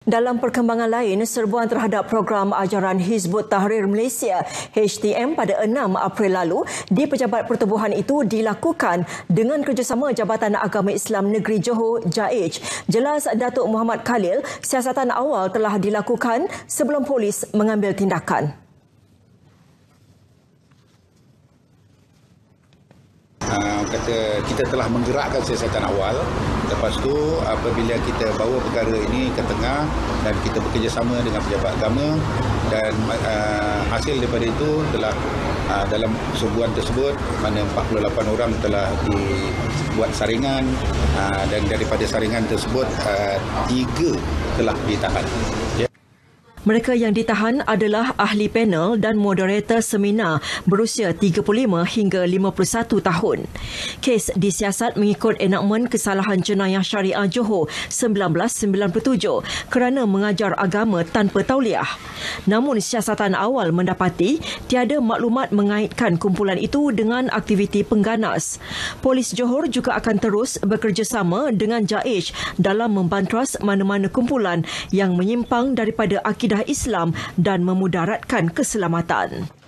Dalam perkembangan lain, serbuan terhadap program ajaran Hizbut Tahrir Malaysia HTM pada 6 April lalu di Pejabat Pertubuhan itu dilakukan dengan kerjasama Jabatan Agama Islam Negeri Johor JAIJ. Jelas Datuk Muhammad Khalil, siasatan awal telah dilakukan sebelum polis mengambil tindakan. Kita telah menggerakkan siasatan awal. Lepas tu apabila kita bawa perkara ini ke tengah dan kita bekerjasama dengan pejabat agama dan hasil daripada itu telah dalam serbuan tersebut mana 48 orang telah dibuat saringan dan daripada saringan tersebut 3 telah ditahan. Mereka yang ditahan adalah ahli panel dan moderator seminar berusia 35 hingga 51 tahun. Kes disiasat mengikut enakmen Kesalahan Jenayah Syariah Johor 1997 kerana mengajar agama tanpa tauliah. Namun siasatan awal mendapati tiada maklumat mengaitkan kumpulan itu dengan aktiviti pengganas. Polis Johor juga akan terus bekerjasama dengan JAIJ dalam membantras mana-mana kumpulan yang menyimpang daripada akidah Islam dan memudaratkan keselamatan.